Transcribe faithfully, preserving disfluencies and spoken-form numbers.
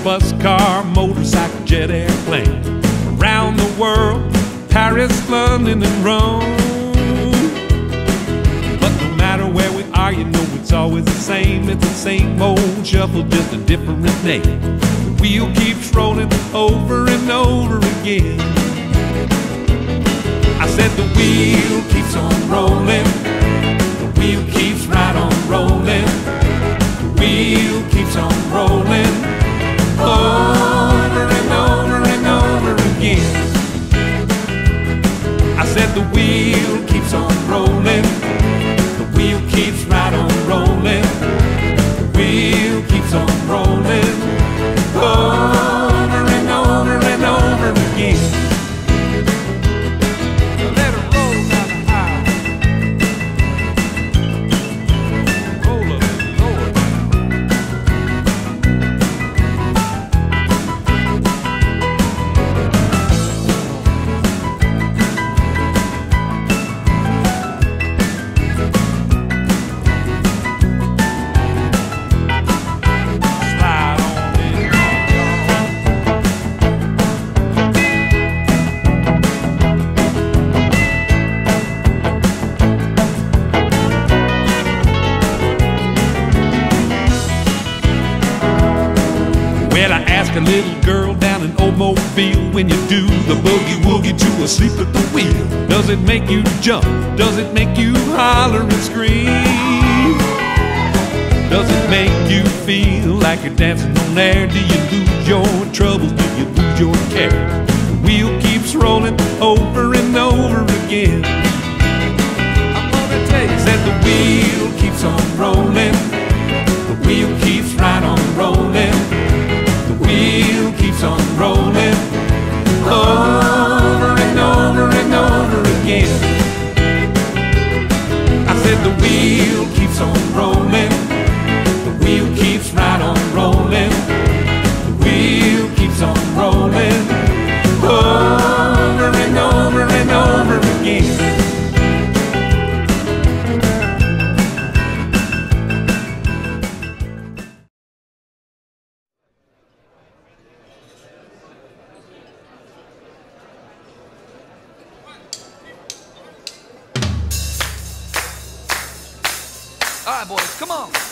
bus, car, motorcycle, jet, airplane. Around the world, Paris, London, and Rome. But no matter where we are, you know it's always the same. It's the same old shuffle, just a different name. The wheel keeps rolling over and over again. I said the wheel keeps on rolling. The wheel keeps right on rolling. The wheel keeps on rolling over and over and over again. I said the wheel keeps on rolling. The wheel keeps right on rolling. The wheel keeps on rolling over and over and over again. Well, I asked a little girl down in Old Mobile, when you do the boogie woogie to a sleep at the wheel, does it make you jump? Does it make you holler and scream? Does it make you feel like you're dancing on air? Do you lose your troubles? Do you lose your care? The wheel keeps rolling over and over again. I'm gonna tell you, said the wheel keeps on rolling. The wheel keeps right on rolling. The wheel keeps on rolling over and over and over again. I said the wheel keeps on rolling. The wheel keeps right on rolling. The wheel keeps on rolling over and over and over again. All right, boys, come on.